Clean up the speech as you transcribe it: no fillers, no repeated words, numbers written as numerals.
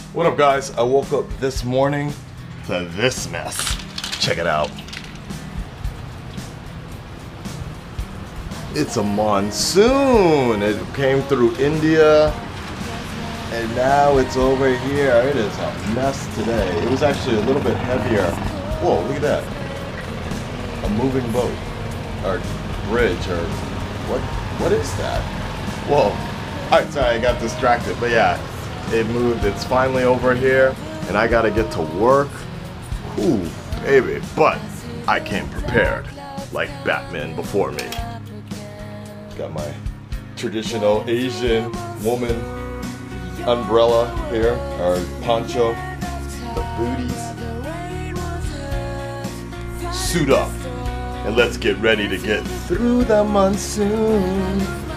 What up, guys? I woke up this morning to this mess. Check it out. It's a monsoon. It came through India and now it's over here. It is a mess today. It was actually a little bit heavier. Whoa, look at that. A moving boat or bridge or what is that? Whoa. Alright, sorry, I got distracted, but yeah. It moved, it's finally over here, and I gotta get to work. Ooh, baby, but I came prepared, like Batman before me. Got my traditional Asian woman umbrella here, or poncho, the booties. Suit up, and let's get ready to get through the monsoon.